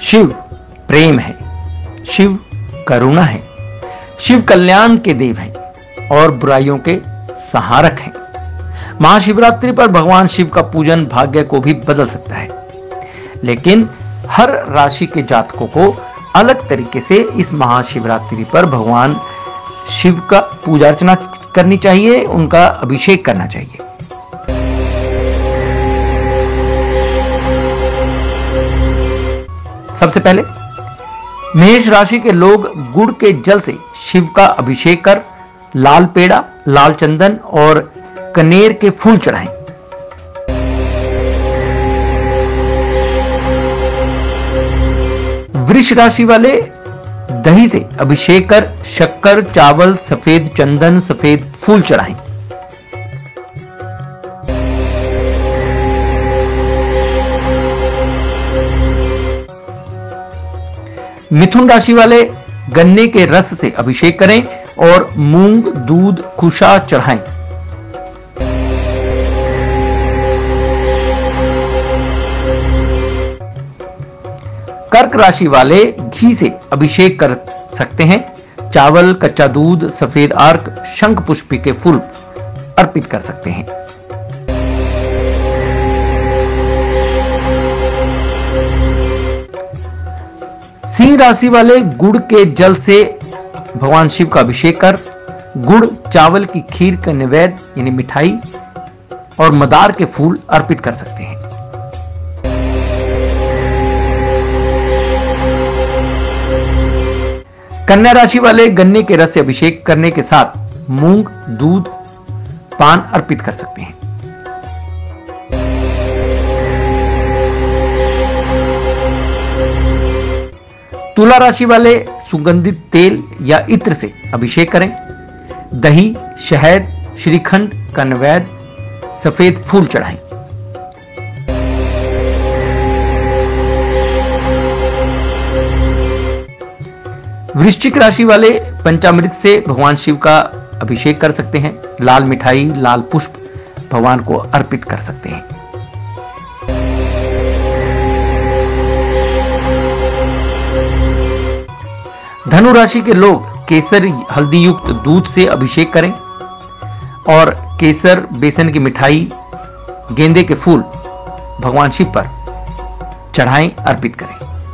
शिव प्रेम है, शिव करुणा है, शिव कल्याण के देव हैं और बुराइयों के संहारक हैं। महाशिवरात्रि पर भगवान शिव का पूजन भाग्य को भी बदल सकता है, लेकिन हर राशि के जातकों को अलग तरीके से इस महाशिवरात्रि पर भगवान शिव का पूजा अर्चना करनी चाहिए, उनका अभिषेक करना चाहिए। सबसे पहले मेष राशि के लोग गुड़ के जल से शिव का अभिषेक कर लाल पेड़ा, लाल चंदन और कनेर के फूल चढ़ाएं। वृष राशि वाले दही से अभिषेक कर शक्कर, चावल, सफेद चंदन, सफेद फूल चढ़ाएं। मिथुन राशि वाले गन्ने के रस से अभिषेक करें और मूंग, दूध, कुशा चढ़ाएं। कर्क राशि वाले घी से अभिषेक कर सकते हैं। चावल, कच्चा दूध, सफेद अर्क, शंख पुष्पी के फूल अर्पित कर सकते हैं। सिंह राशि वाले गुड़ के जल से भगवान शिव का अभिषेक कर गुड़, चावल की खीर का नैवेद्य यानी मिठाई और मदार के फूल अर्पित कर सकते हैं। कन्या राशि वाले गन्ने के रस से अभिषेक करने के साथ मूंग, दूध, पान अर्पित कर सकते हैं। तुला राशि वाले सुगंधित तेल या इत्र से अभिषेक करें। दही, शहद, श्रीखंड का नैवेद्य, सफेद फूल चढ़ाएं। वृश्चिक राशि वाले पंचामृत से भगवान शिव का अभिषेक कर सकते हैं। लाल मिठाई, लाल पुष्प भगवान को अर्पित कर सकते हैं। धनु राशि के लोग केसर हल्दी युक्त दूध से अभिषेक करें और केसर, बेसन की मिठाई, गेंदे के फूल भगवान शिव पर चढ़ाएं, अर्पित करें।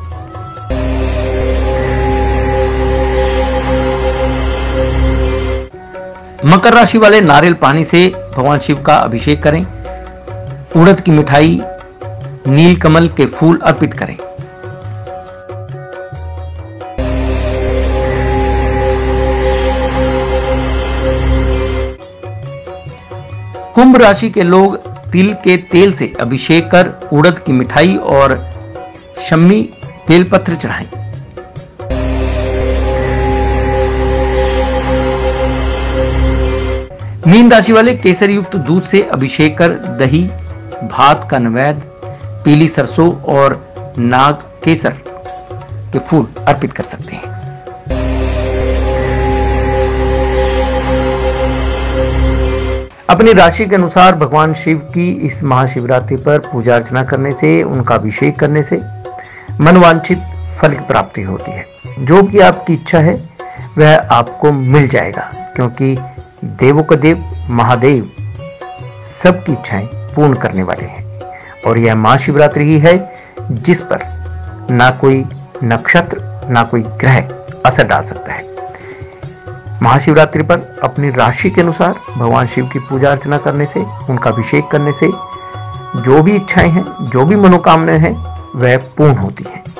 मकर राशि वाले नारियल पानी से भगवान शिव का अभिषेक करें। उड़द की मिठाई, नीलकमल के फूल अर्पित करें। कुंभ राशि के लोग तिल के तेल से अभिषेक कर उड़द की मिठाई और शम्मी बेलपत्र चढ़ाएं। मीन राशि वाले केसर युक्त दूध से अभिषेक कर दही, भात का नैवेद्य, पीली सरसों और नाग केसर के फूल अर्पित कर सकते हैं। अपनी राशि के अनुसार भगवान शिव की इस महाशिवरात्रि पर पूजा अर्चना करने से, उनका अभिषेक करने से मनवांछित फल की प्राप्ति होती है। जो कि आपकी इच्छा है वह आपको मिल जाएगा, क्योंकि देवों का देव महादेव सबकी इच्छाएं पूर्ण करने वाले हैं। और यह महाशिवरात्रि ही है जिस पर ना कोई नक्षत्र, ना कोई ग्रह असर डाल सकता है। महाशिवरात्रि पर अपनी राशि के अनुसार भगवान शिव की पूजा अर्चना करने से, उनका अभिषेक करने से जो भी इच्छाएं हैं, जो भी मनोकामनाएं हैं, वह पूर्ण होती हैं।